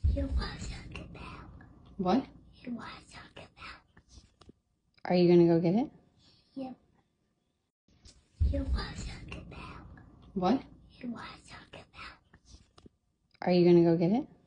You want Soccer Bell. What? You want Soccer Bell. Are you gonna go get it? Yep. You want Soccer Bell. What? You want Soccer Bell. Are you gonna go get it?